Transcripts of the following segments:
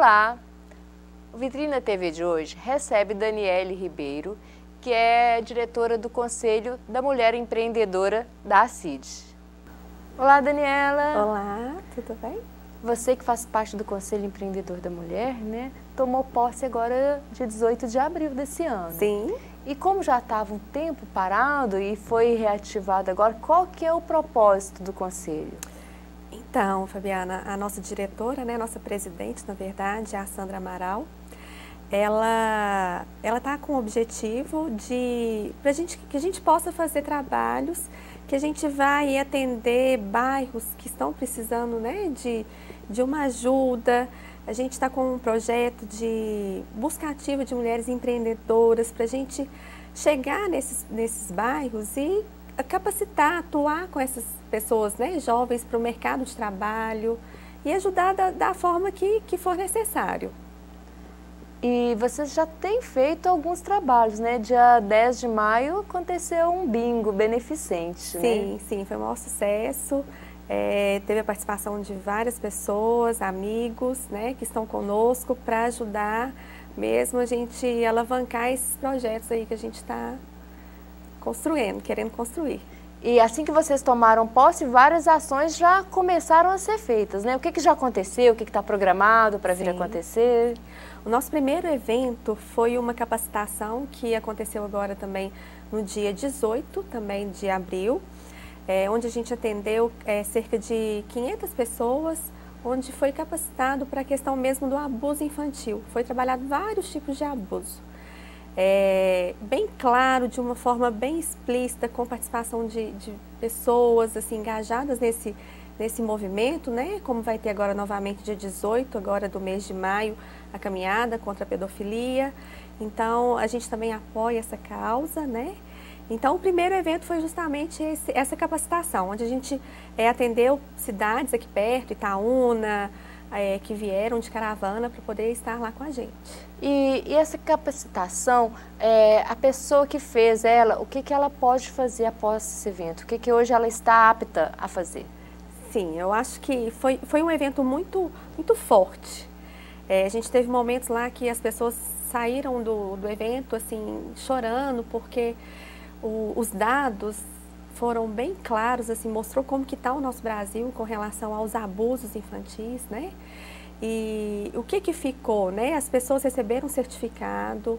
Olá! O Vitrine TV de hoje recebe Daniele Ribeiro, que é diretora do Conselho da Mulher Empreendedora da ACID. Olá, Daniela! Olá, tudo bem? Você que faz parte do Conselho Empreendedor da Mulher, né? Tomou posse agora dia 18 de abril desse ano. Sim. E como já estava um tempo parado e foi reativado agora, qual que é o propósito do Conselho? Então, Fabiana, a nossa diretora, né, nossa presidente, na verdade, a Sandra Amaral, ela está com o objetivo de que a gente possa fazer trabalhos, que a gente vai atender bairros que estão precisando, né, de uma ajuda. A gente está com um projeto de busca ativa de mulheres empreendedoras para a gente chegar nesses bairros e capacitar, atuar com essas pessoas, né, jovens para o mercado de trabalho e ajudar da forma que for necessário. E vocês já têm feito alguns trabalhos, né? Dia 10 de maio aconteceu um bingo beneficente, sim, né? Sim, foi um maior sucesso. Teve a participação de várias pessoas, amigos, né, que estão conosco para ajudar mesmo a gente alavancar esses projetos aí que a gente está construindo, querendo construir. E assim que vocês tomaram posse, várias ações já começaram a ser feitas, né? O que já aconteceu, o que está programado para vir a acontecer? O nosso primeiro evento foi uma capacitação que aconteceu agora também no dia 18 também de abril, onde a gente atendeu cerca de 500 pessoas, onde foi capacitado para a questão mesmo do abuso infantil. Foi trabalhado vários tipos de abuso. Bem claro, de uma forma bem explícita, com participação de pessoas assim, engajadas nesse movimento, né? Como vai ter agora novamente dia 18, agora do mês de maio, a caminhada contra a pedofilia. Então, a gente também apoia essa causa, né? Então, o primeiro evento foi justamente essa capacitação, onde a gente atendeu cidades aqui perto, Itaúna, que vieram de caravana para poder estar lá com a gente. E essa capacitação, a pessoa que fez ela, o que ela pode fazer após esse evento? O que hoje ela está apta a fazer? Sim, eu acho que foi um evento muito forte. A gente teve momentos lá que as pessoas saíram do evento assim, chorando, porque os dados foram bem claros, assim, mostrou como que está o nosso Brasil com relação aos abusos infantis, né? E o que ficou, né? As pessoas receberam um certificado,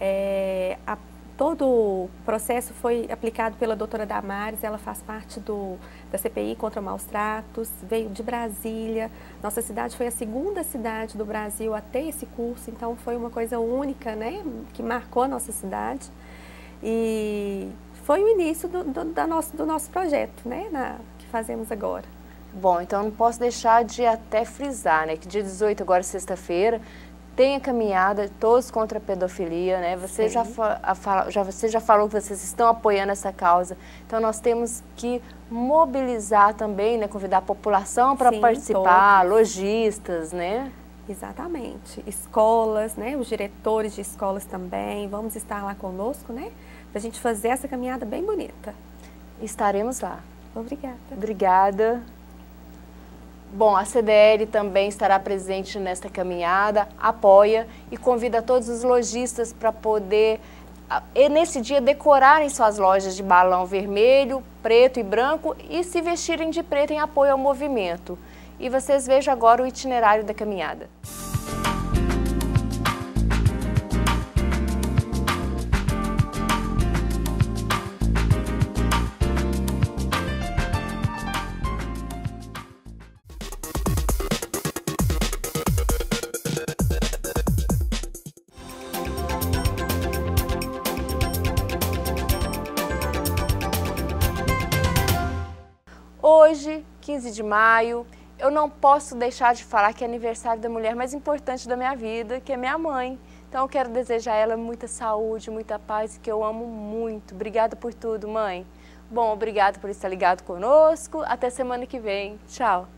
todo o processo foi aplicado pela doutora Damares, ela faz parte da CPI contra maus tratos, veio de Brasília. Nossa cidade foi a segunda cidade do Brasil a ter esse curso, então foi uma coisa única, né? Que marcou a nossa cidade. E foi o início do nosso projeto, né? Que fazemos agora. Bom, então não posso deixar de até frisar, né? Que dia 18, agora sexta-feira, tem a caminhada Todos contra a Pedofilia, né? Você já falou que vocês estão apoiando essa causa. Então nós temos que mobilizar também, né? Convidar a população para participar, todos. Lojistas, né? Exatamente. Escolas, né? Os diretores de escolas também, vamos estar lá conosco, né? Para a gente fazer essa caminhada bem bonita. Estaremos lá. Obrigada. Obrigada. Bom, a CDL também estará presente nesta caminhada, apoia e convida todos os lojistas para poder, nesse dia, decorarem suas lojas de balão vermelho, preto e branco e se vestirem de preto em apoio ao movimento. E vocês vejam agora o itinerário da caminhada. Hoje, 15 de maio, eu não posso deixar de falar que é aniversário da mulher mais importante da minha vida, que é minha mãe. Então eu quero desejar a ela muita saúde, muita paz, que eu amo muito. Obrigada por tudo, mãe. Bom, obrigada por estar ligado conosco. Até semana que vem. Tchau.